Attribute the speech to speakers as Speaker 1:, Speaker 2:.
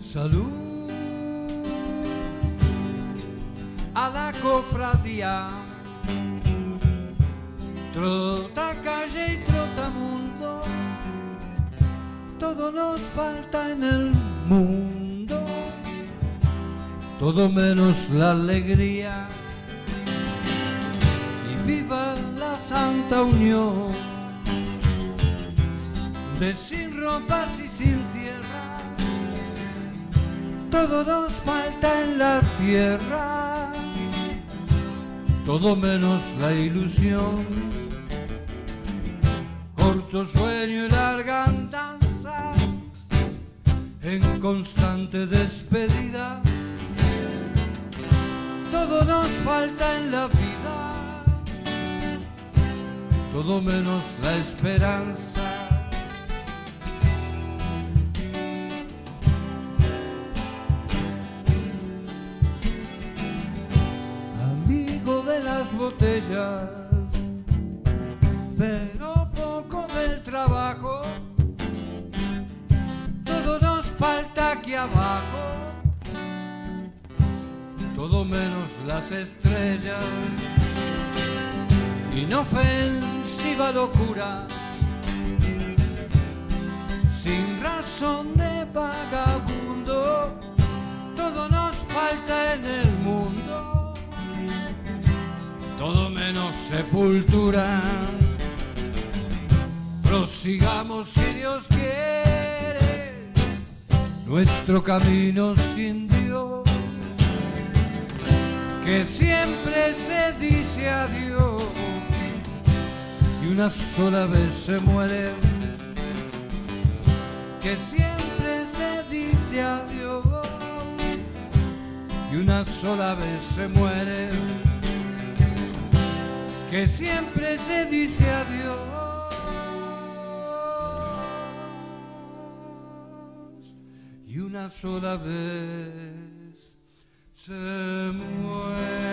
Speaker 1: Salud a la cofradía, trota calle y trota mundo, todo nos falta en el mundo, todo menos la alegría. Y viva la santa unión de sin ropas y sin tierra, todo nos falta en la tierra, todo menos la ilusión. Corto sueño y larga andanza en constante despedida, todo nos falta en la vida, todo menos la esperanza. Amigo de las botellas, pero poco del trabajo, todo nos falta aquí abajo, todo menos las estrellas. Inofensiva locura, sin razón de vagabundo, todo nos falta en el mundo, todo menos sepultura. Prosigamos si Dios quiere nuestro camino sin Dios, que siempre se dice adiós y una sola vez se muere, que siempre se dice adiós y una sola vez se muere, que siempre se dice adiós y una sola vez se muere.